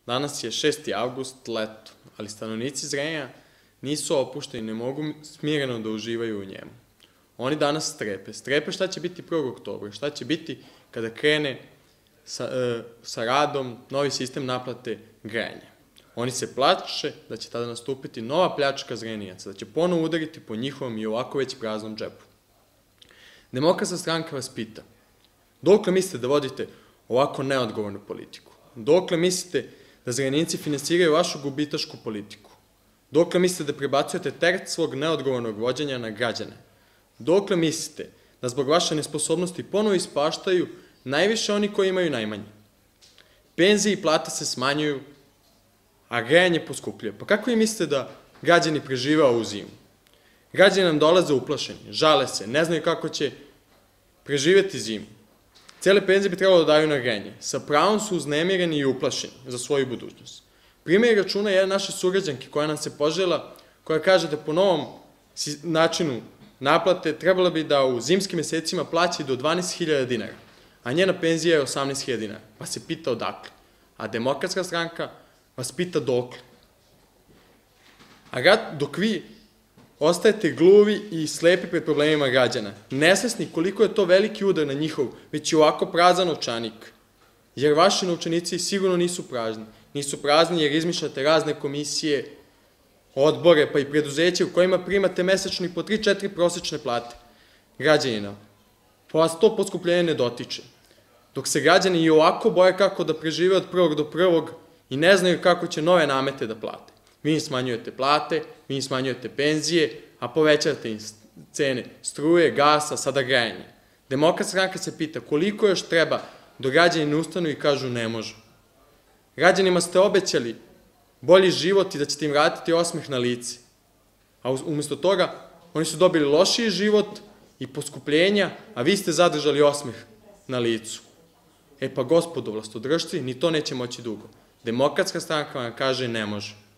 Danas je 6. avgust, leto, ali stanovnici Zrenja nisu opušteni, ne mogu smireno da uživaju u njemu. Oni danas strepe. Strepe šta će biti 1. oktobra, šta će biti kada krene sa radom novi sistem naplate grejanja. Oni se plače da će tada nastupiti nova pljačka Zrenjaca, da će ponovo udariti po njihovom i ovako već praznom džepu. Demokratska stranka vas pita, dokle mislite da vodite ovako neodgovornu politiku? Dokle mislite da Zrenjinci finansiraju vašu gubitašku politiku? Dokle mislite da prebacujete teret svog neodgovornog vođenja na građane? Dokle mislite da zbog vaše nesposobnosti ponovo ispaštaju najviše oni koji imaju najmanje? Penzije i plate se smanjuju, a grejanje poskupljuje. Pa kako vi mislite da građani prežive ovu zimu? Građani nam dolaze uplašeni, žale se, ne znaju kako će preživeti zimu. Cele penzije bi trebalo da daju na grejanje. Sa pravom su uznemireni i uplašeni za svoju budućnost. Primjer računa je jedna naše sugrađanke koja nam se poželjela, koja kaže da po novom načinu naplate trebalo bi da u zimskim mesecima plaća do 12.000 dinara, a njena penzija je 18.000 dinara. Pa se pita odakle. A Demokratska stranka vas pita dokle. A dok vi ostajete gluvi i slepi pred problemima građana, nesvesni koliko je to veliki udar na njihov, već i ovako prazan novčanik. Jer vaši novčanici sigurno nisu prazni. Nisu prazni jer izmišljate razne komisije, odbore, pa i preduzeće u kojima primate mesečno i po 3-4 prosečne plate građanina. Pa vas to poskupljenje ne dotiče. Dok se građani i ovako boje kako da prežive od 1. do 1. i ne znaju kako će nove namete da plate. Vi im smanjujete plate, vi im smanjujete penzije, a povećate im cene struje, gasa, sada grejanje. Demokratska stranka se pita koliko još treba dok građani ne ustanu i kažu ne može. Građanima ste obećali bolji život i da ćete im vratiti osmeh na lice. A umesto toga, oni su dobili lošiji život i poskupljenja, a vi ste zadržali osmeh na licu. E pa gospodo vlastodržci, ni to neće moći dugo. Demokratska stranka vam kaže ne može.